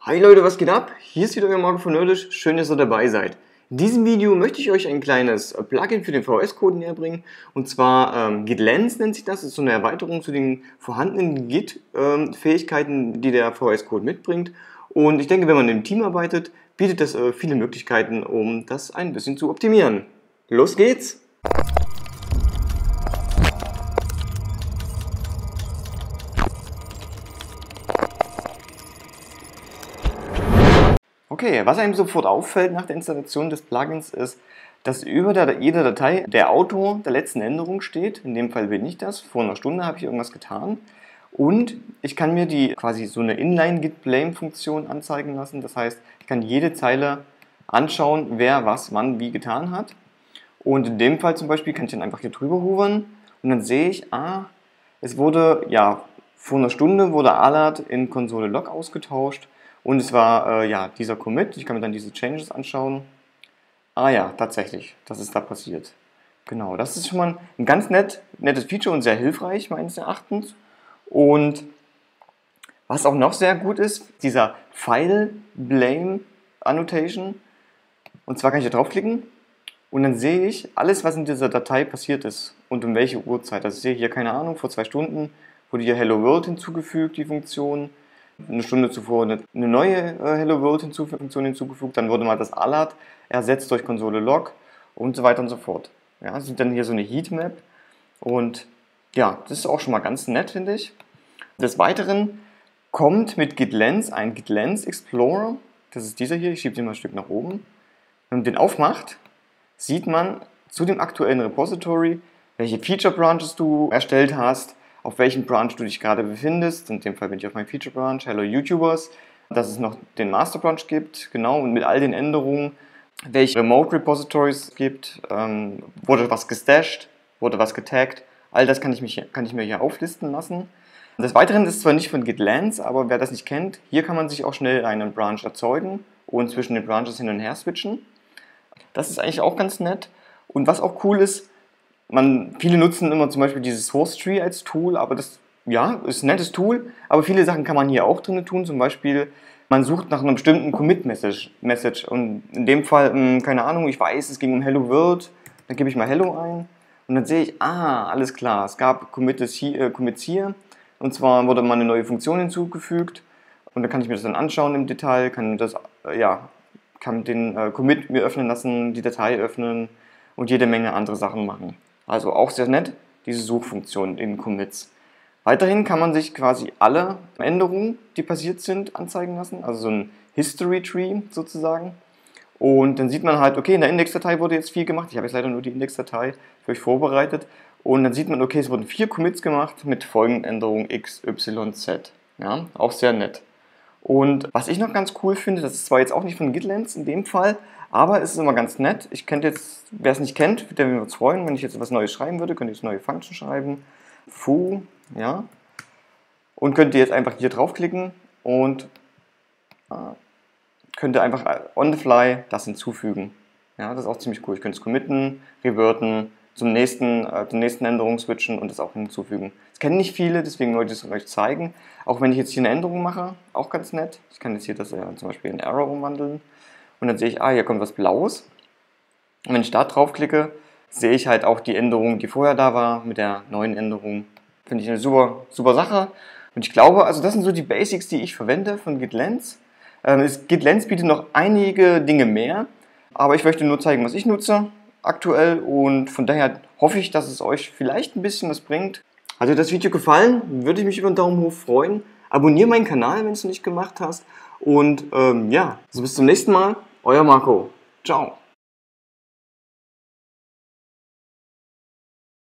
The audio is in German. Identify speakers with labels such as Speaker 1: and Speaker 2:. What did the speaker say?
Speaker 1: Hi Leute, was geht ab? Hier ist wieder euer Marco von Nerdish. Schön, dass ihr dabei seid. In diesem Video möchte ich euch ein kleines Plugin für den VS-Code näher bringen. Und zwar GitLens nennt sich das. Das ist so eine Erweiterung zu den vorhandenen Git-Fähigkeiten, die der VS-Code mitbringt. Und ich denke, wenn man im Team arbeitet, bietet das viele Möglichkeiten, um das ein bisschen zu optimieren. Los geht's! Okay, was einem sofort auffällt nach der Installation des Plugins ist, dass über jeder Datei der Autor der letzten Änderung steht. In dem Fall bin ich das. Vor einer Stunde habe ich irgendwas getan. Und ich kann mir die quasi so eine Inline-Git-Blame-Funktion anzeigen lassen. Das heißt, ich kann jede Zeile anschauen, wer was wann wie getan hat. Und in dem Fall zum Beispiel kann ich dann einfach hier drüber hovern und dann sehe ich, es wurde, vor einer Stunde wurde alert in Konsole Log ausgetauscht. Und es war dieser Commit, ich kann mir dann diese Changes anschauen. Tatsächlich, das ist da passiert. Genau, das ist schon mal ein ganz nettes Feature und sehr hilfreich, meines Erachtens. Und was auch noch sehr gut ist, dieser File Blame Annotation. Und zwar kann ich hier draufklicken und dann sehe ich alles, was in dieser Datei passiert ist und um welche Uhrzeit. Also ich sehe hier, keine Ahnung, vor 2 Stunden wurde hier Hello World hinzugefügt, die Funktion. Eine Stunde zuvor eine neue Hello World Funktion hinzugefügt, dann wurde mal das Alert ersetzt durch Konsole Log und so weiter und so fort. Ja, das ist dann hier so eine Heatmap und ja, das ist auch schon mal ganz nett, finde ich. Des Weiteren kommt mit GitLens ein GitLens Explorer, das ist dieser hier, ich schiebe den mal ein Stück nach oben. Wenn man den aufmacht, sieht man zu dem aktuellen Repository, welche Feature Branches du erstellt hast, auf welchem Branch du dich gerade befindest. In dem Fall bin ich auf meinem Feature Branch, Hello YouTubers, dass es noch den Master Branch gibt, genau, und mit all den Änderungen, welche Remote Repositories es gibt, wurde was gestasht, wurde was getaggt, all das kann ich mir hier auflisten lassen. Des Weiteren ist zwar nicht von GitLens, aber wer das nicht kennt, hier kann man sich auch schnell einen Branch erzeugen und zwischen den Branches hin und her switchen. Das ist eigentlich auch ganz nett. Und was auch cool ist, viele nutzen immer zum Beispiel dieses Source Tree als Tool, aber das ist ein nettes Tool, aber viele Sachen kann man hier auch drin tun, zum Beispiel man sucht nach einer bestimmten Commit-Message und in dem Fall, keine Ahnung, ich weiß, es ging um Hello World, dann gebe ich mal Hello ein und dann sehe ich, alles klar, es gab Commits hier und zwar wurde mal eine neue Funktion hinzugefügt und dann kann ich mir das dann anschauen im Detail, kann den Commit mir öffnen lassen, die Datei öffnen und jede Menge andere Sachen machen. Also auch sehr nett, diese Suchfunktion in Commits. Weiterhin kann man sich quasi alle Änderungen, die passiert sind, anzeigen lassen, also so ein History Tree sozusagen. Und dann sieht man halt, okay, in der Indexdatei wurde jetzt viel gemacht, ich habe jetzt leider nur die Indexdatei für euch vorbereitet. Und dann sieht man, okay, es wurden 4 Commits gemacht mit folgenden Änderungen X, Y, Z. Ja, auch sehr nett. Und was ich noch ganz cool finde, das ist zwar jetzt auch nicht von GitLens in dem Fall, aber es ist immer ganz nett. Wer es nicht kennt, der würde uns freuen, wenn ich jetzt etwas Neues schreiben würde, könnte ich eine neue Function schreiben. Foo, ja. Und könnt ihr jetzt einfach hier draufklicken und könnt ihr einfach on the fly das hinzufügen. Ja, das ist auch ziemlich cool. Ich könnte es committen, reverten, zur nächsten Änderung switchen und das auch hinzufügen. Das kennen nicht viele, deswegen wollte ich es euch zeigen. Auch wenn ich jetzt hier eine Änderung mache, auch ganz nett. Ich kann jetzt hier das zum Beispiel in Arrow umwandeln. Und dann sehe ich, hier kommt was Blaues. Und wenn ich da draufklicke, sehe ich halt auch die Änderung, die vorher da war, mit der neuen Änderung. Finde ich eine super, super Sache. Und ich glaube, also das sind so die Basics, die ich verwende von GitLens. GitLens bietet noch einige Dinge mehr, aber ich möchte nur zeigen, was ich nutze aktuell. Und von daher hoffe ich, dass es euch vielleicht ein bisschen was bringt. Hat dir das Video gefallen? Würde ich mich über einen Daumen hoch freuen. Abonniere meinen Kanal, wenn du es noch nicht gemacht hast. Und also bis zum nächsten Mal. Euer Marco. Ciao.